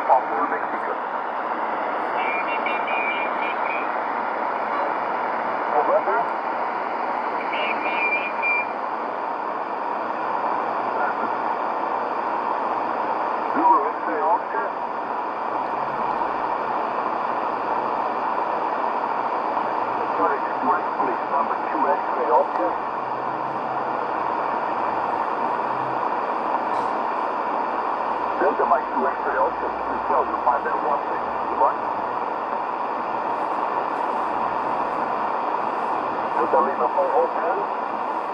Pablo Mexico. November. Zulu X-ray Oscar. Sorry, express police number 2 X-ray Oscar. Delta Mike 2 X-ray Oscar. 1205 at 16. Goodbye. Delta Lima 4 Oscar.